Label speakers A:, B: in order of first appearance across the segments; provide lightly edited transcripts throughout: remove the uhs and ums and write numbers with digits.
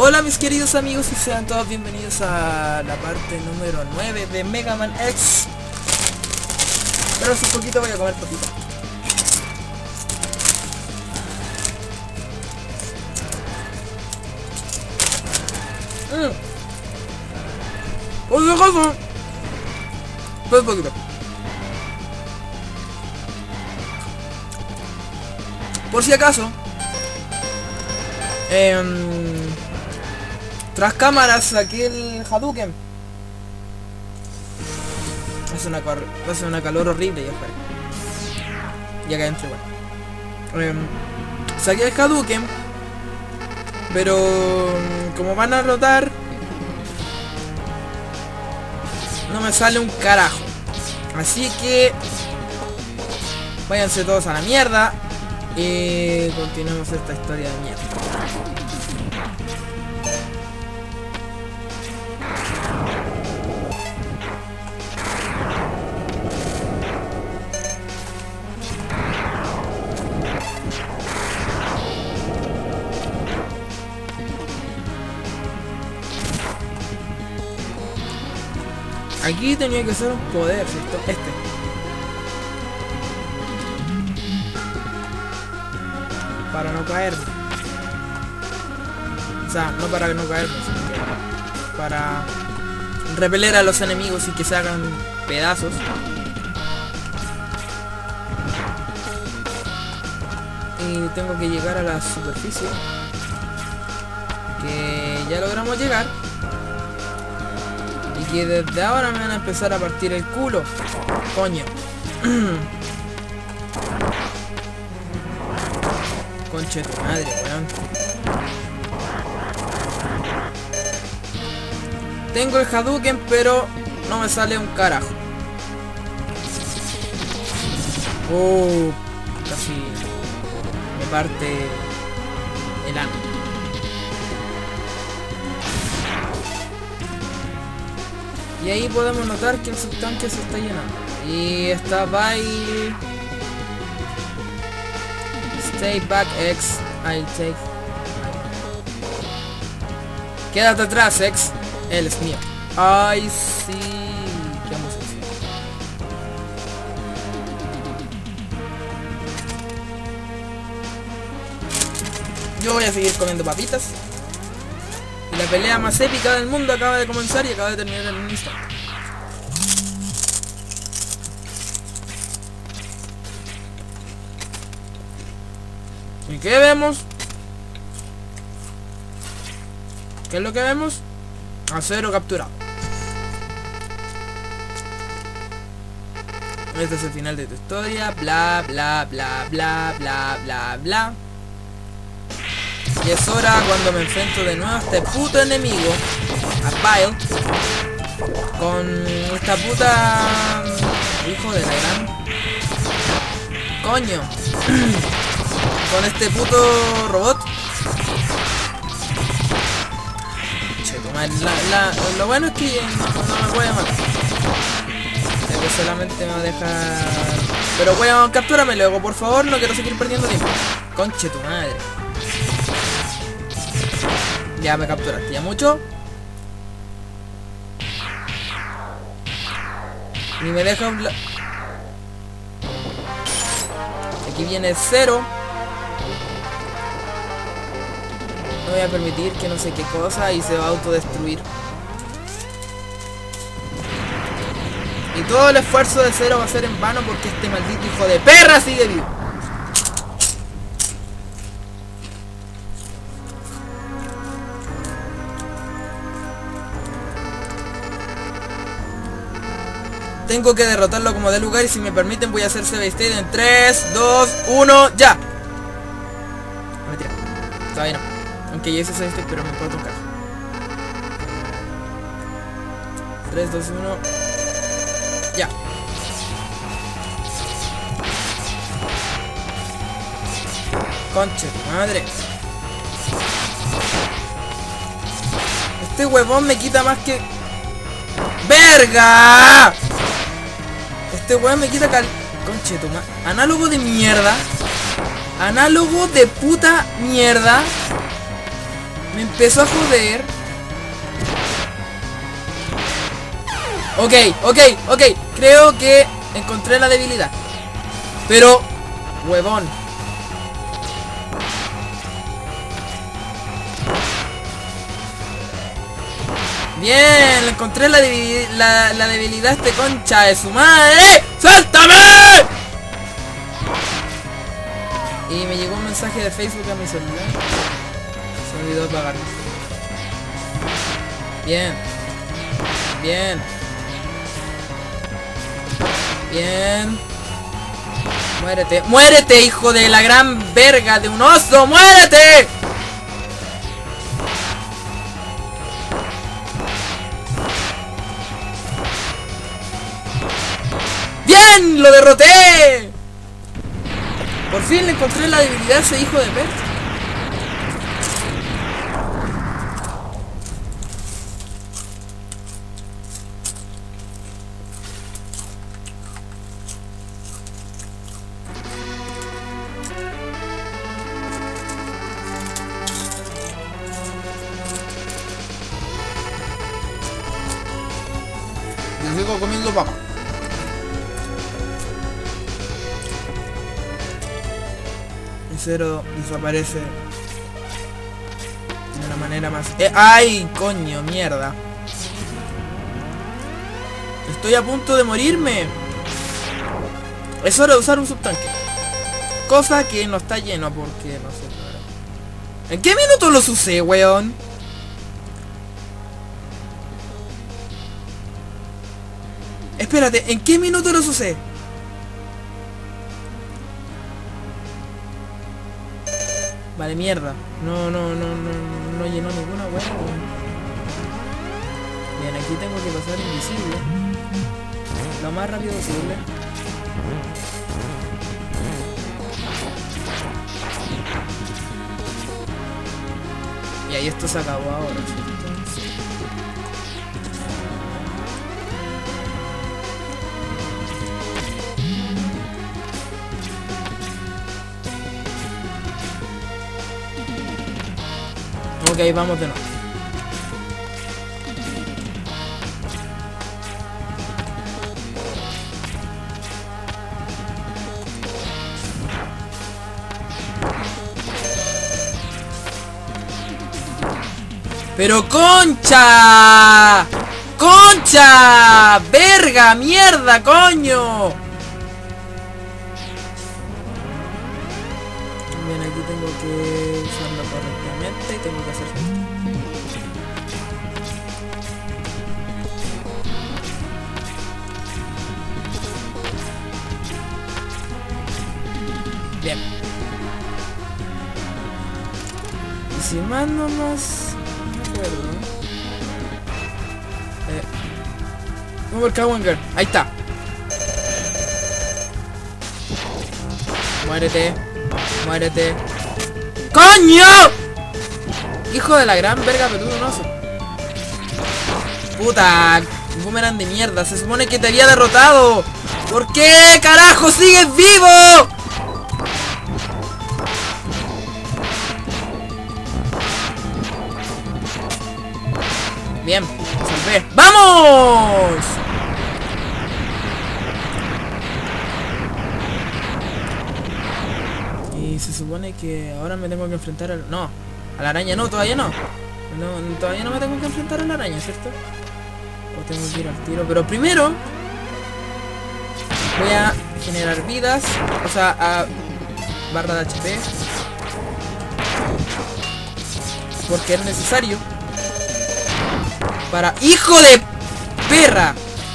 A: Hola mis queridos amigos y sean todos bienvenidos a la parte número 9 de Mega Man X. Pero hace un poquito voy a comer papita. Por si acaso. Pues poquito. Por si acaso. Tras cámaras saqué el Hadouken. Hace una calor horrible ya espera. Ya que entre igual. Saqué el Hadouken. Pero como van a notar, no me sale un carajo. Así que váyanse todos a la mierda. Y continuemos esta historia de mierda. Aquí tenía que ser un poder, ¿cierto? Para no caerme. O sea, no para no caerme, sino que para repeler a los enemigos y que se hagan pedazos. Y tengo que llegar a la superficie. Que ya logramos llegar. Y que desde ahora me van a empezar a partir el culo. Coño. Conche tu madre, weón. Tengo el Hadouken, pero no me sale un carajo. Oh, casi me parte el ano. Y ahí podemos notar que el subtanque se está llenando. Y está by... Stay back, X. I'll take... Quédate atrás, X. Él es mío. Ay, sí. ¿Qué vamos a decir? Yo voy a seguir comiendo papitas. Y la pelea más épica del mundo acaba de comenzar y acaba de terminar en un instante. ¿Y qué vemos? ¿Qué es lo que vemos? Acero capturado. Este es el final de tu historia. Bla bla bla bla bla bla bla. Y es hora cuando me enfrento de nuevo a este puto enemigo, a Bile, con esta puta... hijo de la gran... coño. Con este puto robot. Lo bueno es que no me puede matar. Es que solamente me va a dejar... Pero weón, captúrame luego, por favor, no quiero seguir perdiendo tiempo. Conche tu madre. Ya me capturaste, ya mucho. Ni me deja un... Aquí viene cero. No voy a permitir que no sé qué cosa y se va a autodestruir. Y todo el esfuerzo de cero va a ser en vano porque este maldito hijo de perra sigue vivo. Tengo que derrotarlo como de lugar y si me permiten voy a hacer save state en 3, 2, 1, ya. Mentira, todavía no. Aunque ya hice save state, pero me puedo tocar. 3, 2, 1, ya. Conche tu madre. Este huevón me quita más que... ¡Verga! Este weón me quita Conche tu madre. Análogo de mierda. Análogo de puta mierda. Me empezó a joder. Ok. Creo que encontré la debilidad. Pero, huevón. Bien, encontré la debilidad a este concha de su madre. ¡Suéltame! Y me llegó un mensaje de Facebook a mi celular. Se olvidó apagarlo. Bien. Muérete, hijo de la gran verga de un oso. ¡Muérete! ¡Bien! ¡Lo derroté! Por fin le encontré la debilidad a ese hijo de perra. Yo sigo comiendo papa. Cero desaparece de la manera más... ¡Ay, coño, mierda! Estoy a punto de morirme. Es hora de usar un subtanque. Cosa que no está lleno porque no sé. ¿En qué minuto los usé, weón? Espérate, ¿en qué minuto los usé? Vale, mierda. No llenó ninguna hueá. Bien, aquí tengo que pasar invisible. Lo más rápido posible. Y ahí esto se acabó ahora, ¿cierto? Sí. Ok, vamos de nuevo. ¡Pero concha! ¡Concha! ¡Verga! ¡Mierda, coño! Bien, aquí tengo que usarlo correctamente y tengo que hacer esto. Bien. Y si más no más... Overcowanger, ahí está. Muérete. ¡Coño! Hijo de la gran verga peludo, un oso. Puta, boomerang de mierda. Se supone que te había derrotado. ¿Por qué carajo sigues vivo? Bien, salvé. ¡Vamos! Y se supone que ahora me tengo que enfrentar al... No, a la araña no, todavía no. Todavía no me tengo que enfrentar a la araña, ¿cierto? O tengo que ir al tiro. Pero primero voy a generar vidas. O sea, a barra de HP. Porque es necesario. Para... ¡Hijo de perra!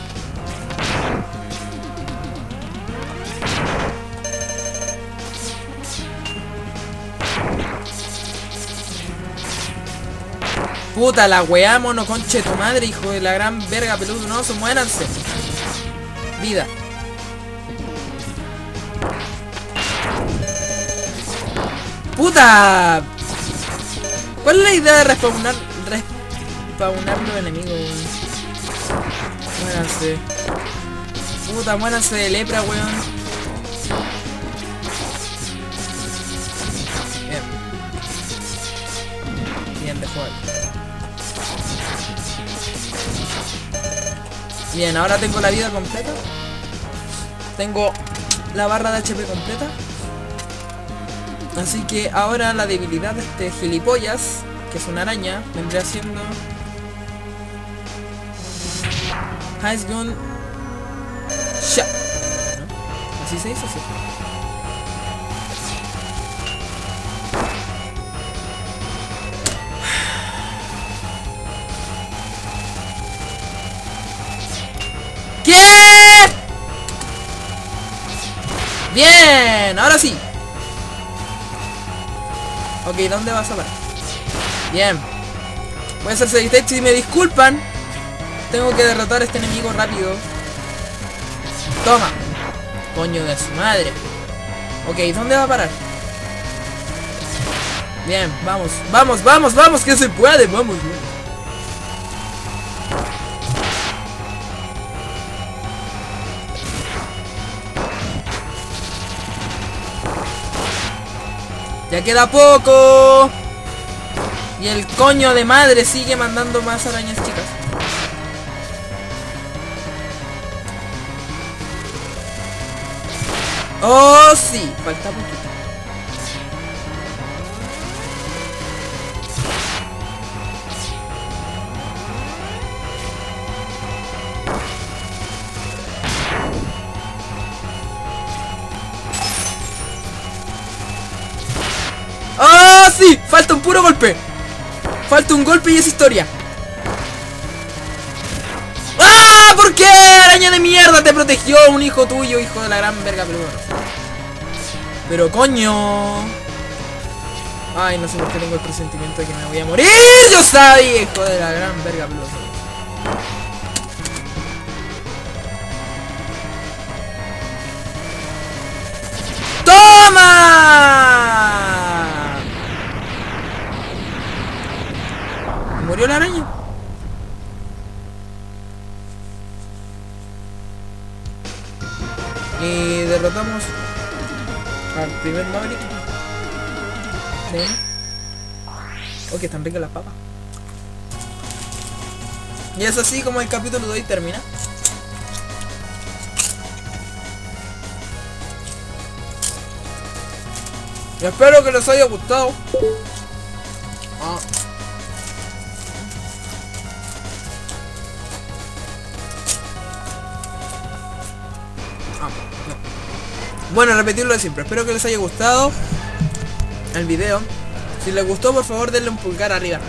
A: Puta la weá, mono conche tu madre, hijo de la gran verga peludo, no, muéranse. Vida. ¡Puta! ¿Cuál es la idea de respawnar los enemigos? Muéranse. Puta, muéranse de lepra, weón. Bien. Bien, Bien, ahora tengo la vida completa. Tengo la barra de HP completa. Así que ahora la debilidad de este gilipollas, que es una araña, vendría siendo Ice Gun Shot, ¿no? Así se dice, así. ¿Qué? Bien, ahora sí. Ok, ¿dónde vas a parar? Bien. Voy a hacer save state, si me disculpan. Tengo que derrotar a este enemigo rápido. Toma. Coño de su madre. Ok, ¿dónde va a parar? Bien, vamos, vamos, vamos, vamos, que se puede, vamos. Ya queda poco. Y el coño de madre sigue mandando más arañas chicas. Oh, sí, falta poquito. ¡Oh, sí! Falta un puro golpe. Falta un golpe y es historia. ¡Ah! ¿Por qué? Araña de mierda, te protegió un hijo tuyo, hijo de la gran verga peluda. Pero coño. Ay, no sé por qué tengo el presentimiento de que me voy a morir. Yo sabía, hijo de la gran verga peluda. ¡Toma! ¿Murió la araña? Y derrotamos al primer Maverick. Sí. Oh, que están ricas las papas. Y es así como el capítulo de hoy termina. Y espero que les haya gustado. Bueno, repetirlo de siempre. Espero que les haya gustado el video. Si les gustó, por favor denle un pulgar arriba.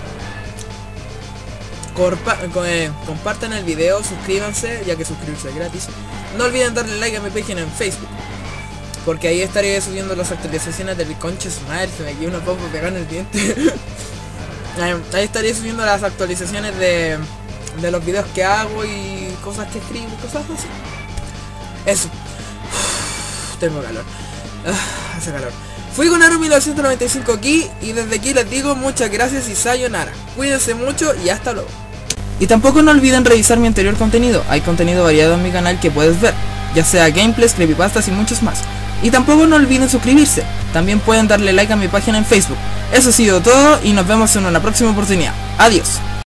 A: Compartan el video, suscríbanse, ya que suscribirse es gratis. No olviden darle like a mi página en Facebook, porque ahí estaré subiendo las actualizaciones del conche su madre. Se me quedó una papa pegada en el diente. Ahí estaré subiendo las actualizaciones de los videos que hago y cosas que escribo, cosas así. Eso. Tengo calor. Hace calor. Fui con Aru 1995 aquí y desde aquí les digo muchas gracias y sayonara. Cuídense mucho y hasta luego. Y tampoco no olviden revisar mi anterior contenido. Hay contenido variado en mi canal que puedes ver, ya sea gameplays, creepypastas y muchos más. Y tampoco no olviden suscribirse. También pueden darle like a mi página en Facebook. Eso ha sido todo y nos vemos en una próxima oportunidad. Adiós.